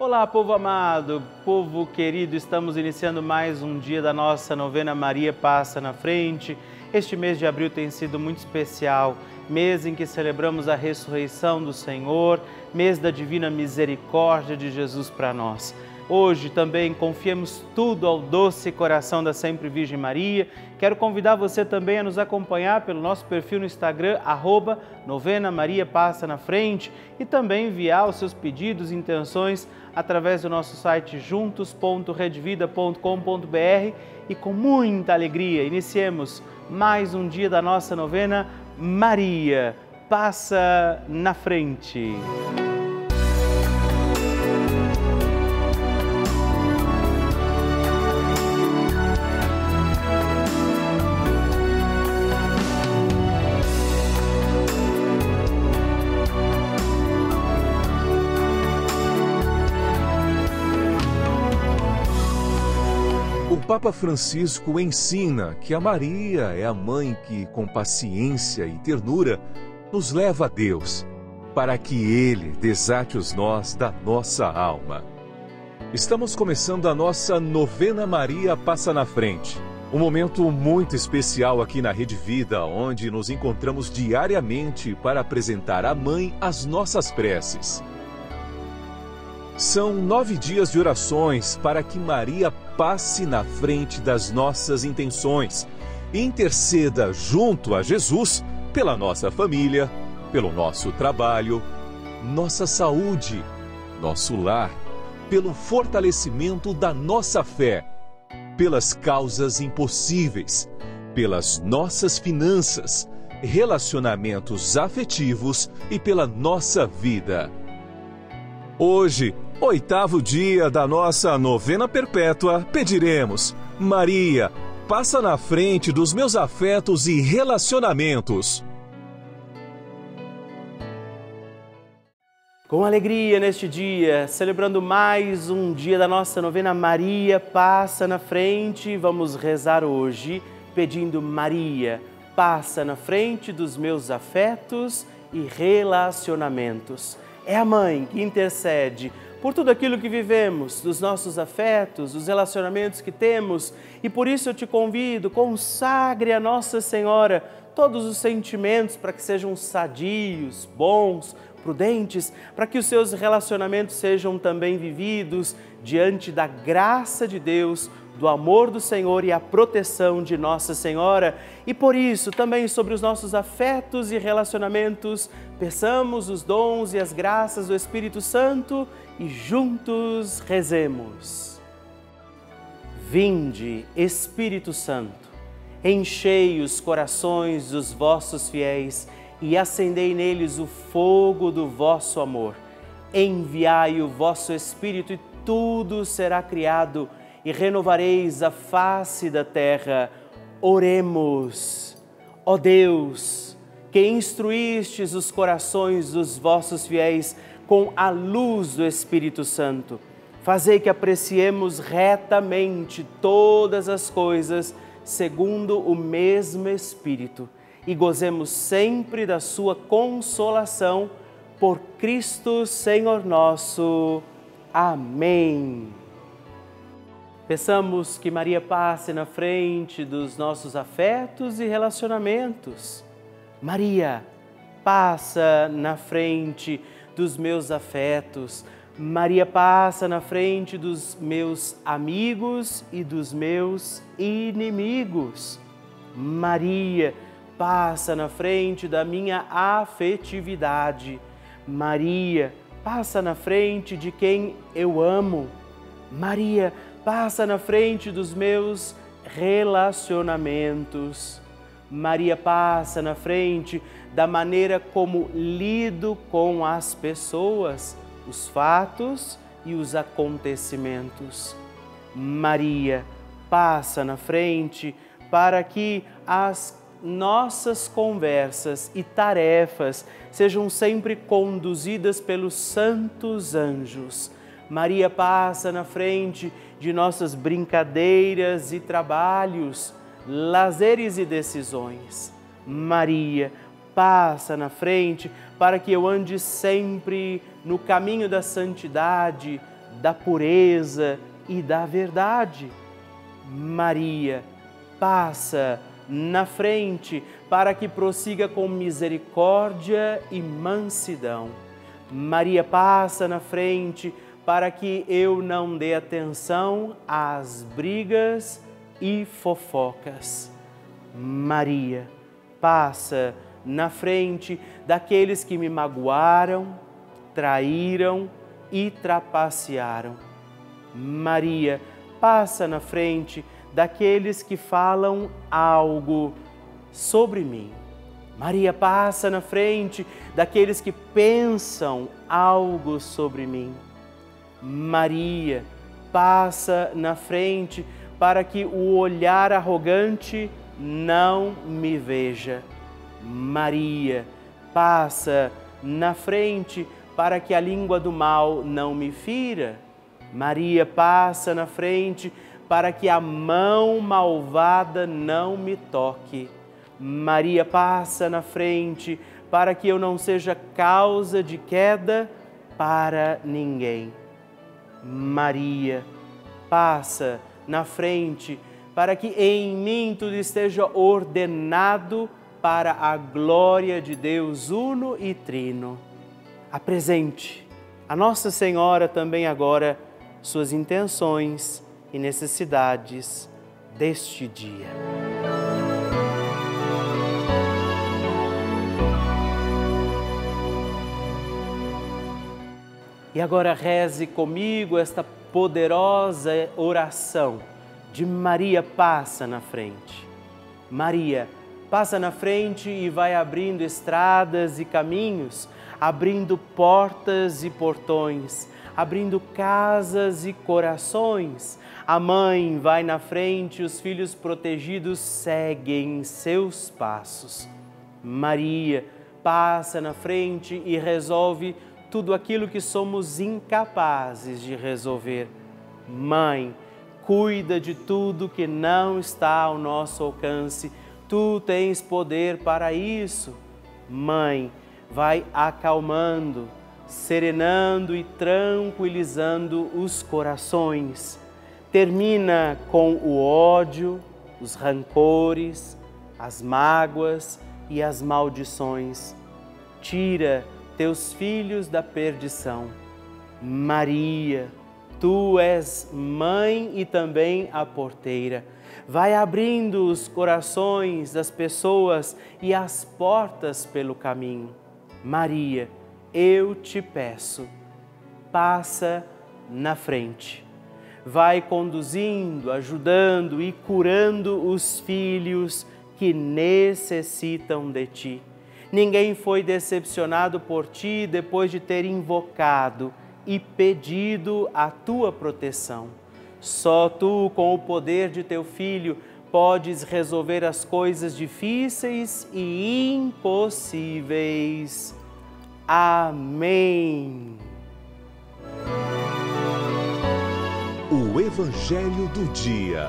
Olá, povo amado, povo querido, estamos iniciando mais um dia da nossa novena Maria Passa na Frente. Este mês de abril tem sido muito especial, mês em que celebramos a ressurreição do Senhor, mês da divina misericórdia de Jesus para nós. Hoje também confiemos tudo ao doce coração da Sempre Virgem Maria. Quero convidar você também a nos acompanhar pelo nosso perfil no Instagram, @novena Maria Passa na Frente, e também enviar os seus pedidos e intenções através do nosso site juntos.redvida.com.br. E com muita alegria iniciemos mais um dia da nossa novena Maria Passa na Frente. O Papa Francisco ensina que a Maria é a mãe que, com paciência e ternura, nos leva a Deus, para que Ele desate os nós da nossa alma. Estamos começando a nossa novena Maria Passa na Frente, um momento muito especial aqui na Rede Vida, onde nos encontramos diariamente para apresentar à Mãe as nossas preces. São 9 dias de orações para que Maria passe na frente das nossas intenções e interceda junto a Jesus pela nossa família, pelo nosso trabalho, nossa saúde, nosso lar, pelo fortalecimento da nossa fé, pelas causas impossíveis, pelas nossas finanças, relacionamentos afetivos e pela nossa vida. Hoje, 8º dia da nossa novena perpétua, pediremos: Maria, passa na frente dos meus afetos e relacionamentos. Com alegria neste dia, celebrando mais um dia da nossa novena Maria Passa na Frente, vamos rezar hoje pedindo: Maria, passa na frente dos meus afetos e relacionamentos. É a Mãe que intercede por tudo aquilo que vivemos, dos nossos afetos, dos relacionamentos que temos, e por isso eu te convido, consagre a Nossa Senhora todos os sentimentos para que sejam sadios, bons, prudentes, para que os seus relacionamentos sejam também vividos diante da graça de Deus, do amor do Senhor e a proteção de Nossa Senhora. E por isso, também sobre os nossos afetos e relacionamentos, peçamos os dons e as graças do Espírito Santo e juntos rezemos. Vinde, Espírito Santo, enchei os corações dos vossos fiéis e acendei neles o fogo do vosso amor. Enviai o vosso Espírito e tudo será criado e renovareis a face da terra. Oremos. Ó Deus, que instruístes os corações dos vossos fiéis com a luz do Espírito Santo, fazei que apreciemos retamente todas as coisas segundo o mesmo Espírito e gozemos sempre da sua consolação por Cristo Senhor nosso. Amém. Peçamos que Maria passe na frente dos nossos afetos e relacionamentos. Maria, passa na frente dos meus afetos. Maria, passa na frente dos meus amigos e dos meus inimigos. Maria, passa na frente da minha afetividade. Maria, passa na frente de quem eu amo. Maria, passa na frente dos meus relacionamentos. Maria, passa na frente da maneira como lido com as pessoas, os fatos e os acontecimentos. Maria, passa na frente para que as nossas conversas e tarefas sejam sempre conduzidas pelos santos anjos. Maria, passa na frente de nossas brincadeiras e trabalhos, lazeres e decisões. Maria, passa na frente para que eu ande sempre no caminho da santidade, da pureza e da verdade. Maria, passa na frente para que prossiga com misericórdia e mansidão. Maria, passa na frente para que eu não dê atenção às brigas e fofocas. Maria, passa na frente daqueles que me magoaram, traíram e trapacearam. Maria, passa na frente daqueles que falam algo sobre mim. Maria, passa na frente daqueles que pensam algo sobre mim. Maria, passa na frente para que o olhar arrogante não me veja. Maria, passa na frente para que a língua do mal não me fira. Maria, passa na frente para que a mão malvada não me toque. Maria, passa na frente para que eu não seja causa de queda para ninguém. Maria, passa na frente para que em mim tudo esteja ordenado para a glória de Deus uno e trino. Apresente a Nossa Senhora também agora suas intenções e necessidades deste dia. E agora reze comigo esta poderosa oração de Maria passa na frente. Maria passa na frente e vai abrindo estradas e caminhos, abrindo portas e portões, abrindo casas e corações. A mãe vai na frente, os filhos protegidos seguem seus passos. Maria passa na frente e resolve tudo aquilo que somos incapazes de resolver. Mãe, cuida de tudo que não está ao nosso alcance. Tu tens poder para isso. Mãe, vai acalmando, serenando e tranquilizando os corações. Termina com o ódio, os rancores, as mágoas e as maldições. Tira teus filhos da perdição. Maria, tu és mãe e também a porteira. Vai abrindo os corações das pessoas e as portas pelo caminho. Maria, eu te peço, passa na frente. Vai conduzindo, ajudando e curando os filhos que necessitam de ti. Ninguém foi decepcionado por ti depois de ter invocado e pedido a tua proteção. Só tu, com o poder de teu Filho, podes resolver as coisas difíceis e impossíveis. Amém. O Evangelho do Dia.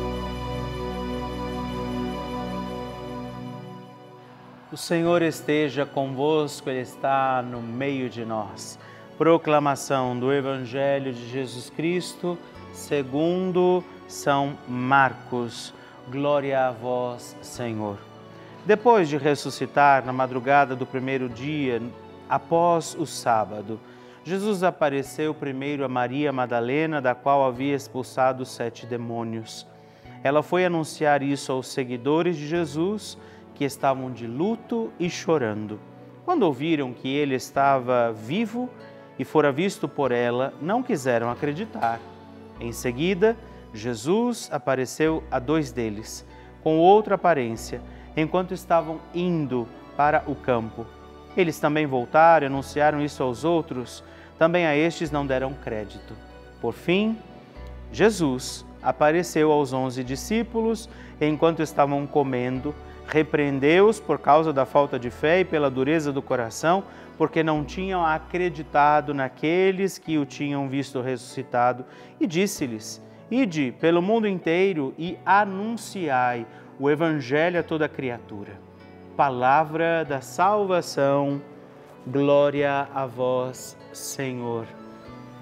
O Senhor esteja convosco, Ele está no meio de nós. Proclamação do Evangelho de Jesus Cristo, segundo São Marcos. Glória a vós, Senhor. Depois de ressuscitar na madrugada do primeiro dia, após o sábado, Jesus apareceu primeiro a Maria Madalena, da qual havia expulsado 7 demônios. Ela foi anunciar isso aos seguidores de Jesus, que estavam de luto e chorando. Quando ouviram que ele estava vivo e fora visto por ela, não quiseram acreditar. Em seguida, Jesus apareceu a 2 deles, com outra aparência, enquanto estavam indo para o campo. Eles também voltaram e anunciaram isso aos outros, também a estes não deram crédito. Por fim, Jesus apareceu aos 11 discípulos, enquanto estavam comendo, repreendeu-os por causa da falta de fé e pela dureza do coração, porque não tinham acreditado naqueles que o tinham visto ressuscitado, e disse-lhes: Ide pelo mundo inteiro e anunciai o Evangelho a toda criatura. Palavra da salvação, glória a vós, Senhor.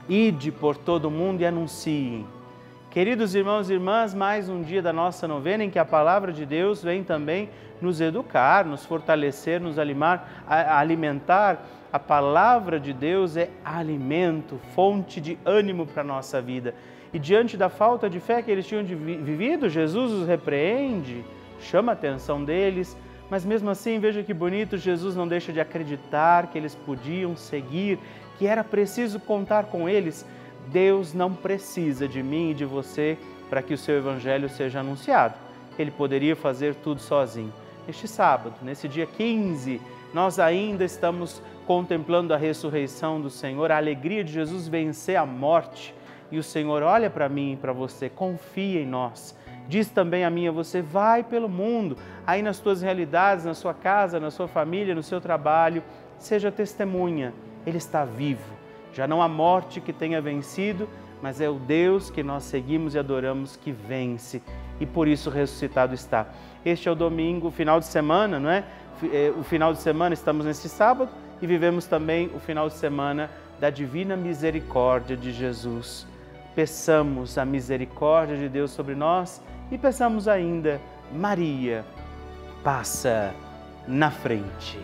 Ide por todo o mundo e anunciem. Queridos irmãos e irmãs, mais um dia da nossa novena em que a palavra de Deus vem também nos educar, nos fortalecer, nos alimentar. A palavra de Deus é alimento, fonte de ânimo para a nossa vida. E diante da falta de fé que eles tinham vivido, Jesus os repreende, chama a atenção deles, mas mesmo assim, veja que bonito, Jesus não deixa de acreditar que eles podiam seguir, que era preciso contar com eles. Deus não precisa de mim e de você para que o seu evangelho seja anunciado. Ele poderia fazer tudo sozinho. Este sábado, nesse dia 15, nós ainda estamos contemplando a ressurreição do Senhor, a alegria de Jesus vencer a morte. E o Senhor olha para mim e para você, confia em nós. Diz também a mim e a você, vai pelo mundo, aí nas tuas realidades, na sua casa, na sua família, no seu trabalho, seja testemunha. Ele está vivo. Já não há morte que tenha vencido, mas é o Deus que nós seguimos e adoramos que vence. E por isso ressuscitado está. Este é o domingo, o final de semana, não é? O final de semana, estamos nesse sábado e vivemos também o final de semana da Divina Misericórdia de Jesus. Peçamos a misericórdia de Deus sobre nós e peçamos ainda, Maria, passa na frente.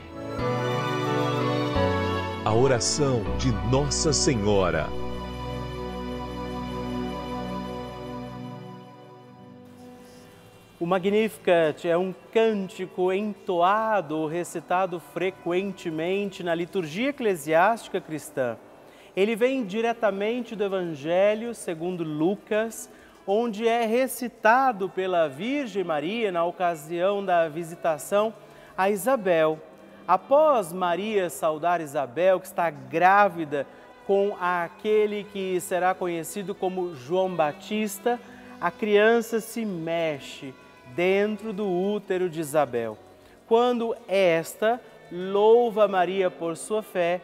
A oração de Nossa Senhora. O Magnificat é um cântico entoado ou recitado frequentemente na liturgia eclesiástica cristã. Ele vem diretamente do Evangelho segundo Lucas, onde é recitado pela Virgem Maria na ocasião da visitação a Isabel. Após Maria saudar Isabel, que está grávida com aquele que será conhecido como João Batista, a criança se mexe dentro do útero de Isabel. Quando esta louva Maria por sua fé,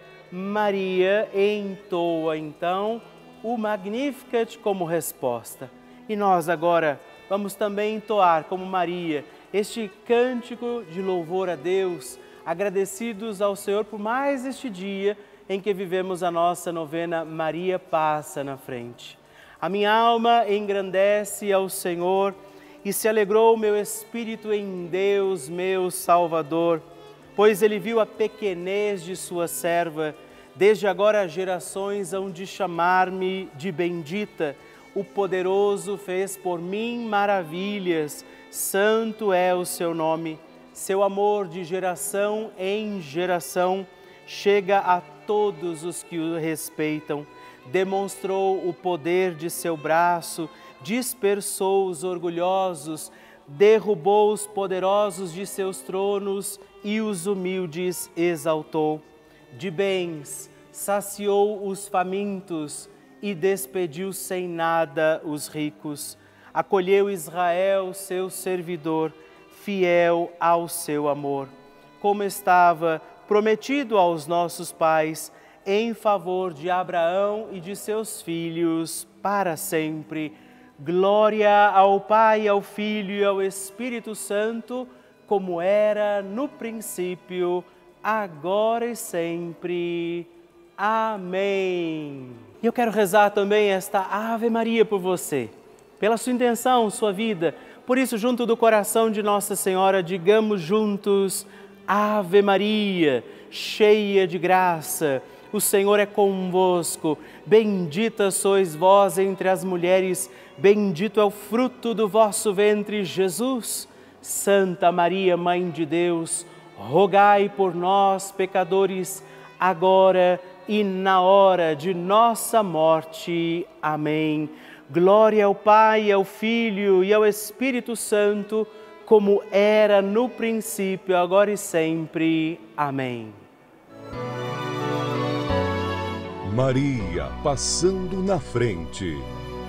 Maria entoa então o Magnificat como resposta. E nós agora vamos também entoar como Maria este cântico de louvor a Deus, agradecidos ao Senhor por mais este dia em que vivemos a nossa novena Maria Passa na Frente. A minha alma engrandece ao Senhor e se alegrou o meu espírito em Deus, meu Salvador, pois Ele viu a pequenez de sua serva. Desde agora as gerações hão de chamar-me de bendita. O Poderoso fez por mim maravilhas, santo é o seu nome. Seu amor de geração em geração chega a todos os que o respeitam. Demonstrou o poder de seu braço, dispersou os orgulhosos, derrubou os poderosos de seus tronos e os humildes exaltou. De bens saciou os famintos e despediu sem nada os ricos. Acolheu Israel, seu servidor, fiel ao seu amor, como estava prometido aos nossos pais, em favor de Abraão e de seus filhos para sempre. Glória ao Pai, ao Filho e ao Espírito Santo, como era no princípio, agora e sempre. Amém. E eu quero rezar também esta Ave Maria por você, pela sua intenção, sua vida. Por isso, junto do coração de Nossa Senhora, digamos juntos: Ave Maria, cheia de graça, o Senhor é convosco. Bendita sois vós entre as mulheres, bendito é o fruto do vosso ventre, Jesus. Santa Maria, Mãe de Deus, rogai por nós, pecadores, agora e na hora de nossa morte. Amém. Glória ao Pai, ao Filho e ao Espírito Santo, como era no princípio, agora e sempre. Amém. Maria passando na frente.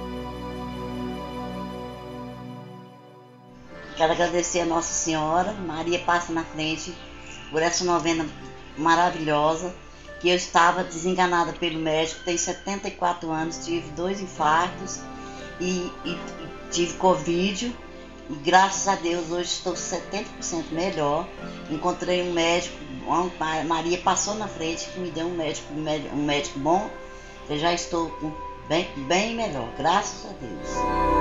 Quero agradecer a Nossa Senhora, Maria Passa na Frente, por essa novena maravilhosa, que eu estava desenganada pelo médico, tenho 74 anos, tive 2 infartos e tive Covid, e graças a Deus hoje estou 70% melhor. Encontrei um médico, Maria passou na frente, que me deu um médico bom, Eu já estou bem melhor, graças a Deus.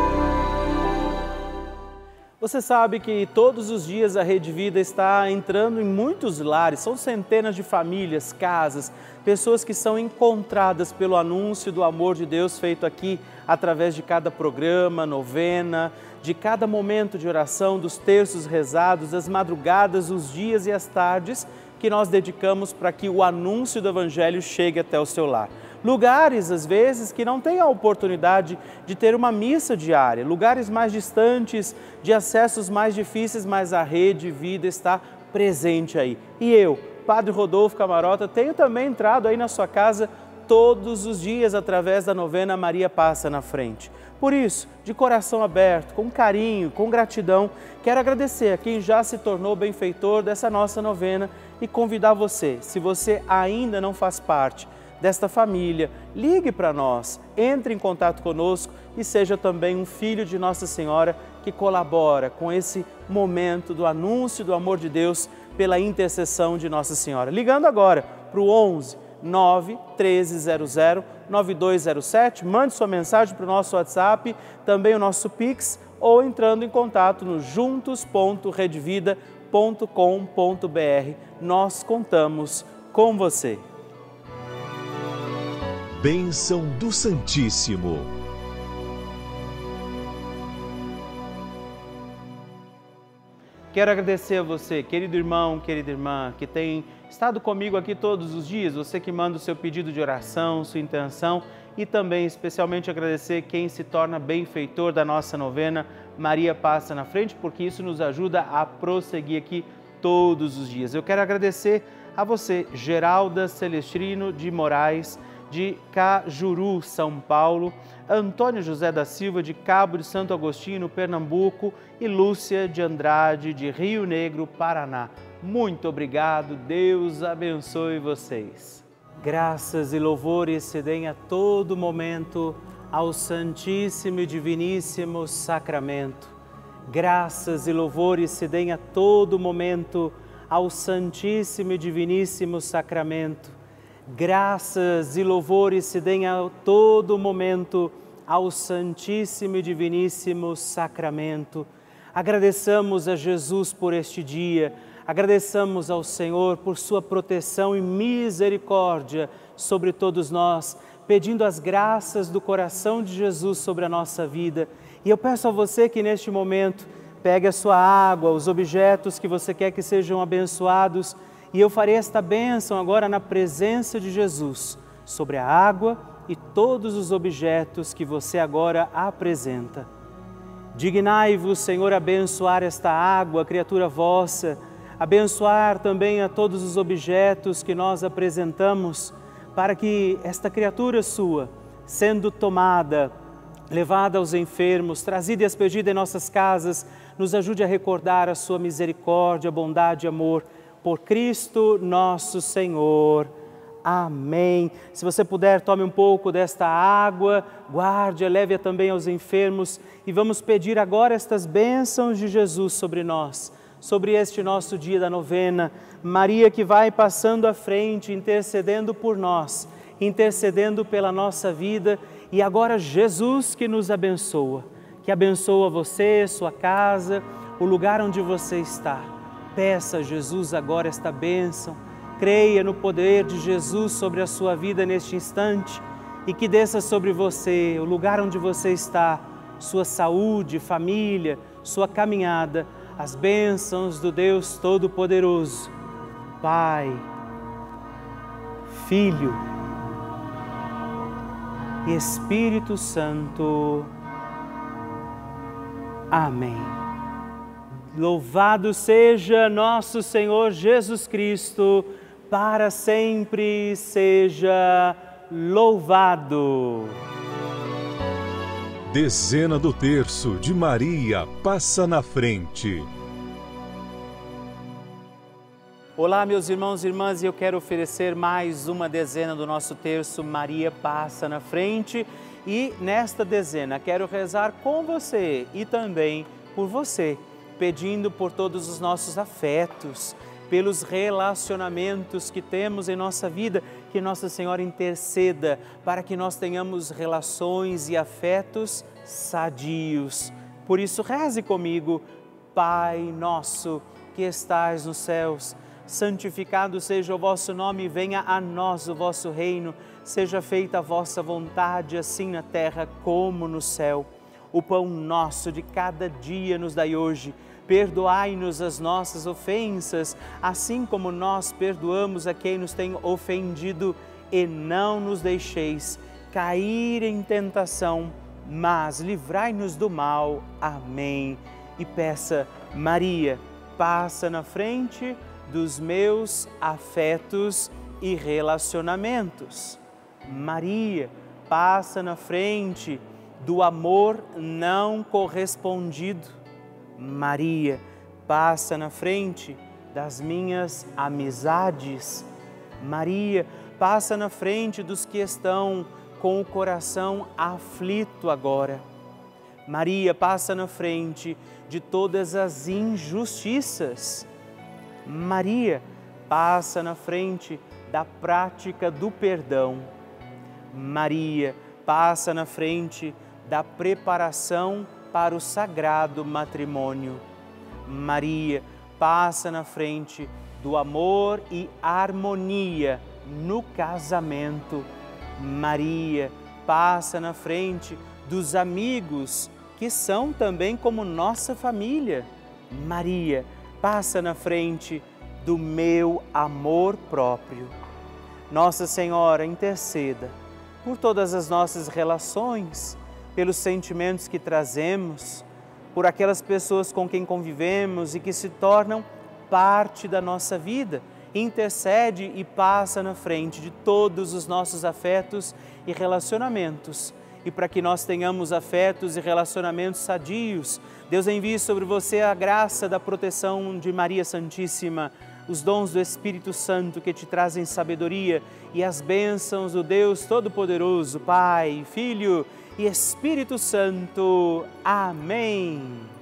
Você sabe que todos os dias a Rede Vida está entrando em muitos lares, são centenas de famílias, casas, pessoas que são encontradas pelo anúncio do amor de Deus feito aqui através de cada programa, novena, de cada momento de oração, dos terços rezados, das madrugadas, os dias e as tardes que nós dedicamos para que o anúncio do Evangelho chegue até o seu lar. Lugares, às vezes, que não têm a oportunidade de ter uma missa diária, lugares mais distantes, de acessos mais difíceis, mas a Rede Vida está presente aí. E eu, Padre Rodolfo Camarota, tenho também entrado aí na sua casa todos os dias através da novena Maria Passa na Frente. Por isso, de coração aberto, com carinho, com gratidão, quero agradecer a quem já se tornou benfeitor dessa nossa novena e convidar você, se você ainda não faz parte desta família, ligue para nós, entre em contato conosco e seja também um filho de Nossa Senhora que colabora com esse momento do anúncio do amor de Deus pela intercessão de Nossa Senhora. Ligando agora para o 11 9 1300 9207, mande sua mensagem para o nosso WhatsApp, também o nosso Pix, ou entrando em contato no juntos.redvida.com.br. Nós contamos com você. Bênção do Santíssimo. Quero agradecer a você, querido irmão, querida irmã, que tem estado comigo aqui todos os dias, você que manda o seu pedido de oração, sua intenção, e também especialmente agradecer quem se torna benfeitor da nossa novena Maria Passa na Frente, porque isso nos ajuda a prosseguir aqui todos os dias. Eu quero agradecer a você, Geralda Celestrino de Moraes, de Cajuru, São Paulo, Antônio José da Silva, de Cabo de Santo Agostinho, Pernambuco, e Lúcia de Andrade, de Rio Negro, Paraná. Muito obrigado, Deus abençoe vocês. Graças e louvores se deem a todo momento ao Santíssimo e Diviníssimo Sacramento. Graças e louvores se deem a todo momento ao Santíssimo e Diviníssimo Sacramento. Graças e louvores se deem a todo momento ao Santíssimo e Diviníssimo Sacramento. Agradeçamos a Jesus por este dia, agradeçamos ao Senhor por sua proteção e misericórdia sobre todos nós, pedindo as graças do coração de Jesus sobre a nossa vida. E eu peço a você que neste momento pegue a sua água, os objetos que você quer que sejam abençoados, e eu farei esta bênção agora na presença de Jesus, sobre a água e todos os objetos que você agora apresenta. Dignai-vos, Senhor, abençoar esta água, criatura vossa, abençoar também a todos os objetos que nós apresentamos, para que esta criatura sua, sendo tomada, levada aos enfermos, trazida e expedida em nossas casas, nos ajude a recordar a sua misericórdia, bondade e amor, por Cristo nosso Senhor. Amém. Se você puder, tome um pouco desta água, guarde-a, leve-a também aos enfermos e vamos pedir agora estas bênçãos de Jesus sobre nós, sobre este nosso dia da novena. Maria que vai passando à frente, intercedendo por nós, intercedendo pela nossa vida, e agora Jesus que nos abençoa, que abençoa você, sua casa, o lugar onde você está. Peça a Jesus agora esta bênção, creia no poder de Jesus sobre a sua vida neste instante e que desça sobre você, o lugar onde você está, sua saúde, família, sua caminhada, as bênçãos do Deus Todo-Poderoso, Pai, Filho e Espírito Santo. Amém. Louvado seja nosso Senhor Jesus Cristo, para sempre seja louvado. Dezena do terço de Maria Passa na Frente. Olá, meus irmãos e irmãs, e eu quero oferecer mais uma dezena do nosso terço Maria Passa na Frente. E nesta dezena quero rezar com você e também por você, pedindo por todos os nossos afetos, pelos relacionamentos que temos em nossa vida, que Nossa Senhora interceda para que nós tenhamos relações e afetos sadios. Por isso, reze comigo: Pai nosso que estais nos céus, santificado seja o vosso nome, venha a nós o vosso reino, seja feita a vossa vontade, assim na terra como no céu. O pão nosso de cada dia nos dai hoje. Perdoai-nos as nossas ofensas, assim como nós perdoamos a quem nos tem ofendido, e não nos deixeis cair em tentação, mas livrai-nos do mal. Amém. E peça: Maria, passa na frente dos meus afetos e relacionamentos. Maria, passa na frente do amor não correspondido. Maria, passa na frente das minhas amizades. Maria, passa na frente dos que estão com o coração aflito agora. Maria, passa na frente de todas as injustiças. Maria, passa na frente da prática do perdão. Maria, passa na frente da preparação para o sagrado matrimônio. Maria, passa na frente do amor e harmonia no casamento. Maria, passa na frente dos amigos que são também como nossa família. Maria, passa na frente do meu amor próprio. Nossa Senhora, interceda por todas as nossas relações, pelos sentimentos que trazemos, por aquelas pessoas com quem convivemos e que se tornam parte da nossa vida. Intercede e passa na frente de todos os nossos afetos e relacionamentos. E para que nós tenhamos afetos e relacionamentos sadios, Deus envie sobre você a graça da proteção de Maria Santíssima, os dons do Espírito Santo que te trazem sabedoria e as bênçãos do Deus Todo-Poderoso, Pai, Filho e Espírito Santo. Amém.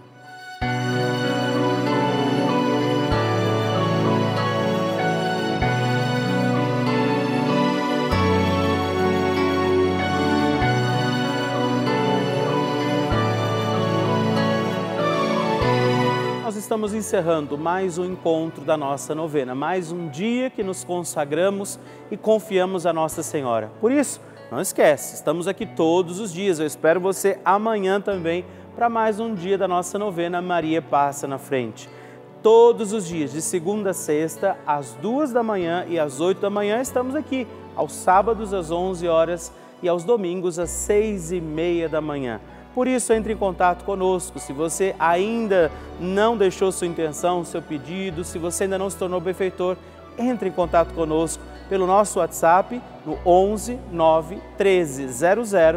Nós estamos encerrando mais um encontro da nossa novena, mais um dia que nos consagramos e confiamos a Nossa Senhora. Por isso, não esquece, estamos aqui todos os dias. Eu espero você amanhã também para mais um dia da nossa novena Maria Passa na Frente. Todos os dias, de segunda a sexta, às 2 da manhã e às 8 da manhã, estamos aqui. Aos sábados, às 11 horas e aos domingos, às 6h30 da manhã. Por isso, entre em contato conosco. Se você ainda não deixou sua intenção, seu pedido, se você ainda não se tornou benfeitor, entre em contato conosco pelo nosso WhatsApp no 11 9 13 00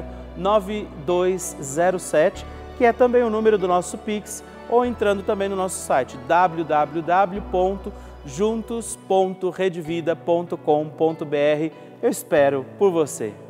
9207, que é também o número do nosso Pix, ou entrando também no nosso site www.juntos.redvida.com.br. Eu espero por você.